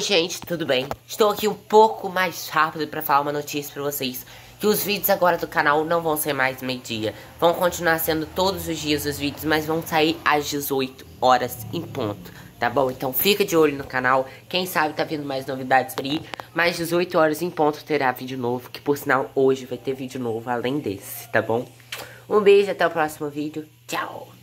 gente, tudo bem? Estou aqui um pouco mais rápido pra falar uma notícia pra vocês. Que os vídeos agora do canal não vão ser mais meio-dia. Vão continuar sendo todos os dias os vídeos, mas vão sair às 18 horas em ponto, tá bom? Então fica de olho no canal. Quem sabe tá vindo mais novidades por aí. Mais 18 horas em ponto terá vídeo novo, que por sinal hoje vai ter vídeo novo além desse, tá bom? Um beijo, até o próximo vídeo. Tchau!